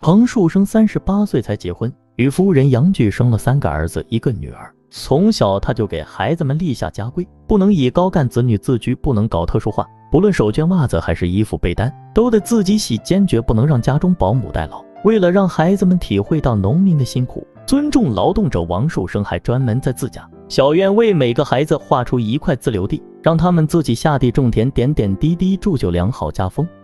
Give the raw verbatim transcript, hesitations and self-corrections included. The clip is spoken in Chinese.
彭树生三十八岁才结婚，与夫人杨巨生了三个儿子一个女儿。从小他就给孩子们立下家规，不能以高干子女自居，不能搞特殊化，不论手绢袜子还是衣服被单都得自己洗，坚决不能让家中保姆代劳。为了让孩子们体会到农民的辛苦，尊重劳动者，王树生还专门在自家小院为每个孩子划出一块自留地，让他们自己下地种田，点点滴滴铸就良好家风。